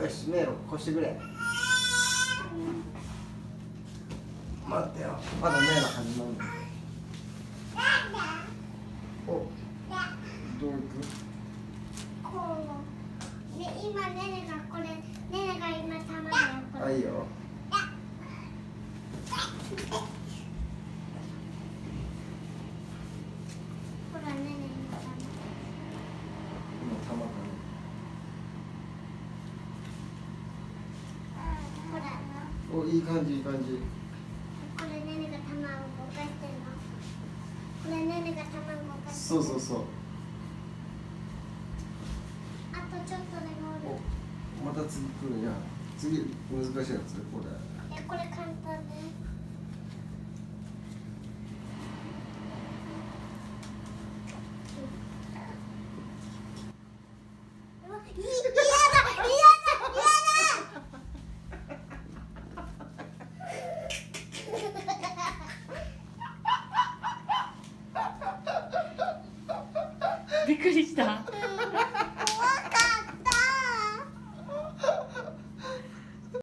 よし、迷路越してくれ。待ってよ、まだ迷路始まるの。お、どう行く？ こう。ね、今ねねがこれ、ねねが今玉だよ。これ。 あ、いいよ。 ほらねね今玉。 今玉だね。 ほら。 お、いい感じいい感じ。 これねねが玉を動かしてるの。これねねが玉を動かしてる。 そうそうそう。 あとちょっとでゴール。 お、また次来るじゃん。次難しいやつこれ。 これ簡単ね。 びっくりした。